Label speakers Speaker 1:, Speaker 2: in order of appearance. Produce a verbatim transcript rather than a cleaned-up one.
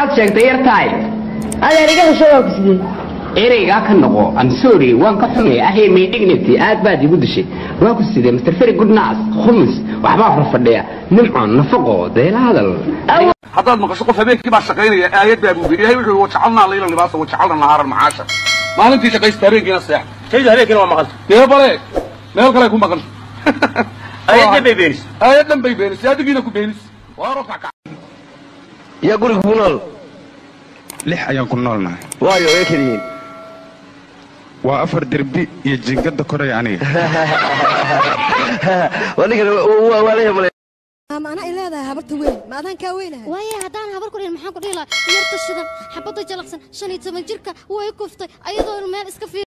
Speaker 1: maxaad sheegtay yartaay
Speaker 2: adeeriga shaqo kusii
Speaker 1: ereyga ka noqo I'm sorry waan ka xumay ahay my dignity aad baad igu dishay waan ku sidee Mister Very Good Nas khumus waxba farfadhiya nimco nafaqo deela hadal
Speaker 3: haddaad maqasho qof habeenkii baa shaqaynaya aayad baa buu ilaahay wuxuu wajacalnaa layla libaasa wajacalna nahaar macaasha maalintii shaqaysta habeenkiina seex
Speaker 4: kayda habeenkiina waa maqan
Speaker 3: dee bale meel kale ku maqan
Speaker 4: aayad bay beenis
Speaker 3: aayad dhan bay beenis adigiina ku beenis waa rofa ka
Speaker 4: ya guriga ku nool
Speaker 5: lix ayaan ku noolnahay
Speaker 4: waayo way kaliin
Speaker 5: waa afar derbi iyo jingada koray aniga
Speaker 4: waliga waa walaha
Speaker 6: ما أنا إلا هذا هبرت وين ما أذان كوينه
Speaker 7: ويا هدان هبر كلين محن كليلا يرتشدن حبض جلقسن شنيت من جركة ويكفتي أيضا المال إسكفي